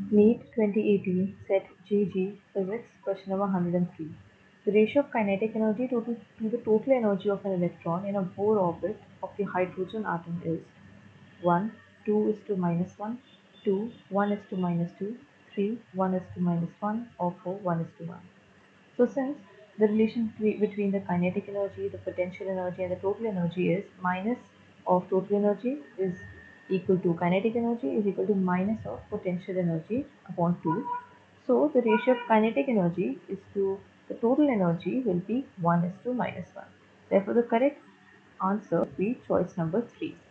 NEET 2018 Set GG Physics Question number 103. The ratio of kinetic energy to the total energy of an electron in a Bohr orbit of the hydrogen atom is 1, 2 is to minus 1, 2, 1 is to minus 2, 3, 1 is to minus 1, or 4, 1 is to 1. So since the relation between the kinetic energy, the potential energy and the total energy is minus of total energy is equal to kinetic energy is equal to minus of potential energy upon 2. So the ratio of kinetic energy is to the total energy will be 1 is to minus 1. Therefore the correct answer will be choice number 3.